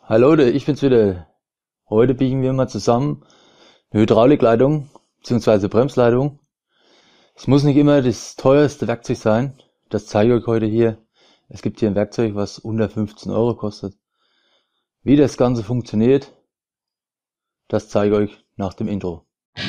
Hi Leute, ich bin's wieder. Heute biegen wir mal zusammen eine Hydraulikleitung bzw. Bremsleitung. Es muss nicht immer das teuerste Werkzeug sein. Das zeige ich euch heute hier. Es gibt hier ein Werkzeug, was unter 15 Euro kostet. Wie das Ganze funktioniert, das zeige ich euch nach dem Intro.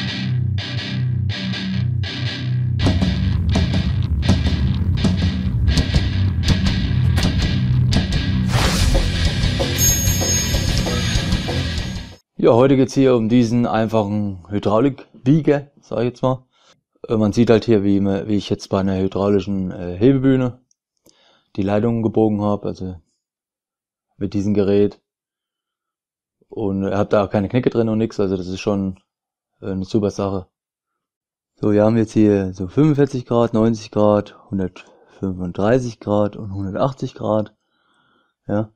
Ja, heute geht's hier um diesen einfachen Hydraulikbieger, sage ich jetzt mal. Man sieht halt hier, wie ich jetzt bei einer hydraulischen Hebebühne die Leitungen gebogen habe, also mit diesem Gerät. Und ihr habt da auch keine Knicke drin und nichts, also das ist schon eine super Sache. So, wir haben jetzt hier so 45 Grad, 90 Grad, 135 Grad und 180 Grad. Ja.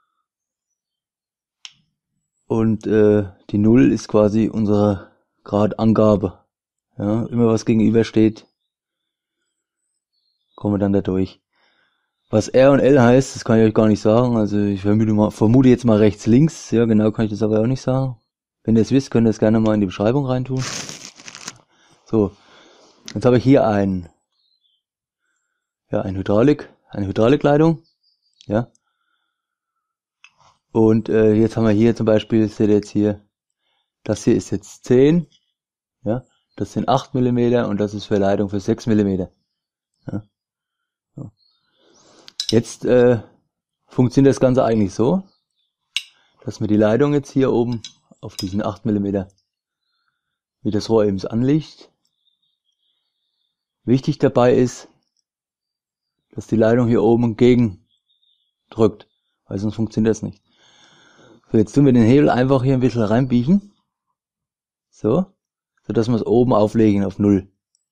Und die 0 ist quasi unsere Gradangabe. Ja, immer was gegenübersteht, kommen wir dann da durch. Was R und L heißt, das kann ich euch gar nicht sagen. Also ich vermute jetzt mal rechts, links. Ja, genau kann ich das aber auch nicht sagen. Wenn ihr es wisst, könnt ihr es gerne mal in die Beschreibung reintun. So, jetzt habe ich hier eine Hydraulikleitung. Ja. Und jetzt haben wir hier zum Beispiel, seht ihr jetzt hier, das hier ist jetzt 10, ja, das sind 8 mm und das ist für Leitung für 6 mm. Ja. So. Jetzt funktioniert das Ganze eigentlich so, dass man die Leitung jetzt hier oben auf diesen 8 mm, wie das Rohr eben anliegt. Wichtig dabei ist, dass die Leitung hier oben entgegen drückt, weil sonst funktioniert das nicht. So, jetzt tun wir den Hebel einfach hier ein bisschen reinbiegen. So, dass wir es oben auflegen auf 0.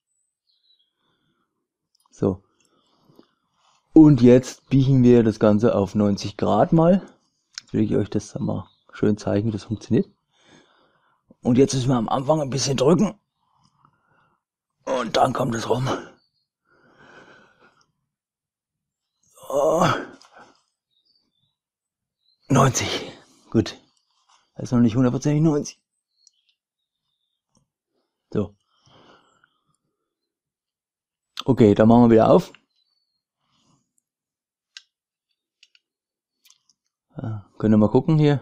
So. Und jetzt biegen wir das Ganze auf 90 Grad mal. Jetzt will ich euch das dann mal schön zeigen, wie das funktioniert. Und jetzt müssen wir am Anfang ein bisschen drücken. Und dann kommt es rum. So. 90. Gut. Das ist noch nicht 100% 90. So. Okay, dann machen wir wieder auf. Ja, können wir mal gucken hier,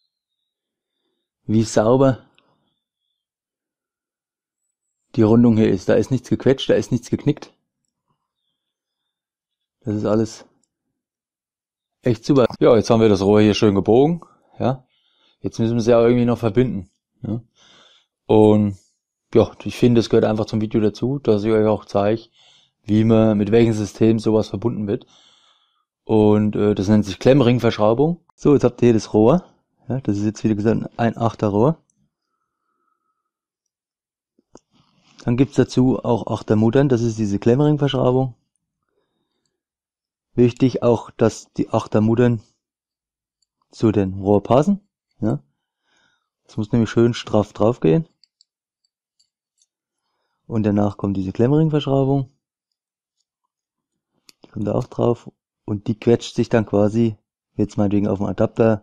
wie sauber die Rundung hier ist. Da ist nichts gequetscht, da ist nichts geknickt. Das ist alles echt super. Ja, jetzt haben wir das Rohr hier schön gebogen. Ja, jetzt müssen wir es ja irgendwie noch verbinden. Ja. Und ja, ich finde, es gehört einfach zum Video dazu, dass ich euch auch zeige, wie man mit welchem System sowas verbunden wird. Und das nennt sich Klemmringverschraubung. So, jetzt habt ihr hier das Rohr. Ja, das ist jetzt wieder gesagt ein 8er Rohr. Dann gibt's dazu auch 8er Muttern. Das ist diese Klemmringverschraubung. Wichtig auch, dass die 8er Muttern zu den Rohr passen. Ja. Das muss nämlich schön straff drauf gehen. Und danach kommt diese Klemmringverschraubung. Die kommt da auch drauf. Und die quetscht sich dann quasi, jetzt meinetwegen auf dem Adapter,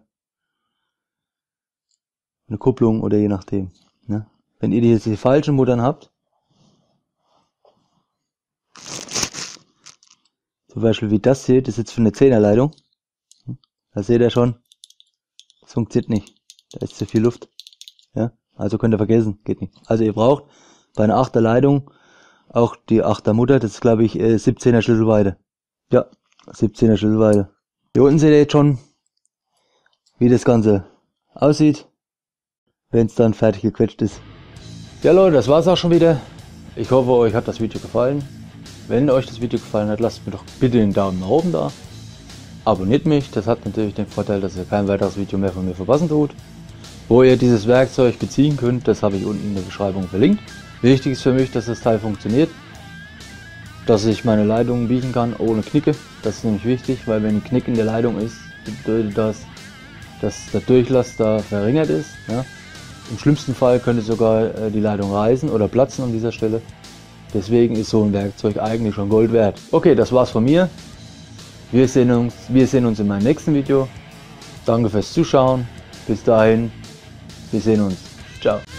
eine Kupplung oder je nachdem. Ne? Wenn ihr jetzt die falschen Muttern habt, zum Beispiel wie das hier, das ist jetzt für eine 10er Leitung. Da seht ihr schon, das funktioniert nicht. Da ist zu viel Luft. Ja? Also könnt ihr vergessen, geht nicht. Also ihr braucht bei einer 8er Leitung auch die 8er Mutter, das ist glaube ich 17er Schlüsselweite. Ja, 17er Schlüsselweite. Hier unten seht ihr jetzt schon, wie das Ganze aussieht, wenn es dann fertig gequetscht ist. Ja Leute, das war's auch schon wieder. Ich hoffe, euch hat das Video gefallen. Wenn euch das Video gefallen hat, lasst mir doch bitte den Daumen nach oben da. Abonniert mich, das hat natürlich den Vorteil, dass ihr kein weiteres Video mehr von mir verpassen tut. Wo ihr dieses Werkzeug beziehen könnt, das habe ich unten in der Beschreibung verlinkt. Wichtig ist für mich, dass das Teil funktioniert. Dass ich meine Leitungen biegen kann ohne Knicke. Das ist nämlich wichtig, weil wenn ein Knick in der Leitung ist, bedeutet das, dass der Durchlass da verringert ist. Ja. Im schlimmsten Fall könnte sogar die Leitung reißen oder platzen an dieser Stelle. Deswegen ist so ein Werkzeug eigentlich schon Gold wert. Okay, das war's von mir. Wir sehen uns in meinem nächsten Video. Danke fürs Zuschauen. Bis dahin. Wir sehen uns. Ciao.